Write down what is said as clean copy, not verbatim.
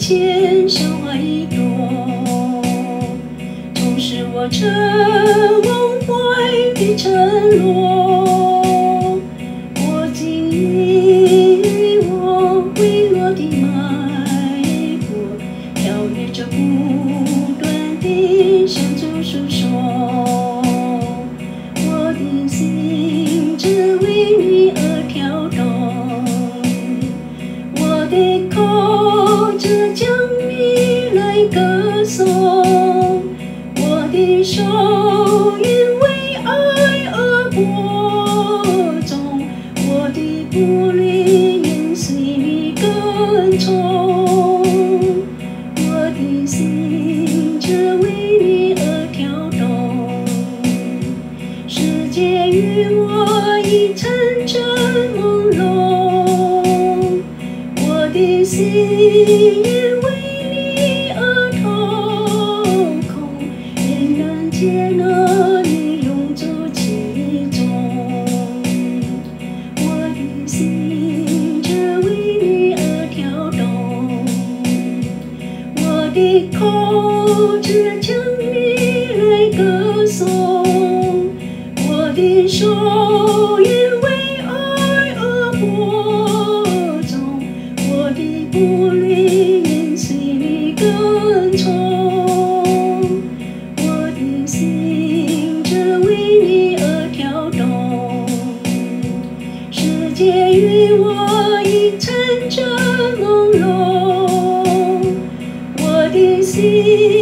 前像花一朵，总是我曾梦怀的承诺。我经历我坠落的脉搏，跳跃着不断地向主诉说。我的心只为你而跳动，我的口只将你来歌颂，我的手因为爱而播种，我的步履因随你跟从，我的心只为你而跳动。世界与我已成真朦胧，我的心因为你而掏空，仍然接纳你永驻其中。我的心只为你而跳动，我的口只将你来歌颂，我的手因为爱而播种，我的步履因随你跟从，我的心只为你而跳动。世界与我已成真朦胧，我的心